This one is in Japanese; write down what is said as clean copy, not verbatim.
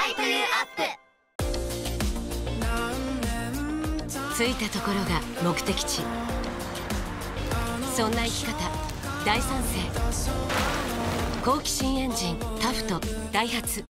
イトユーアップ。着いたところが目的地。そんな生き方大賛成。好奇心エンジンタフトダイハツ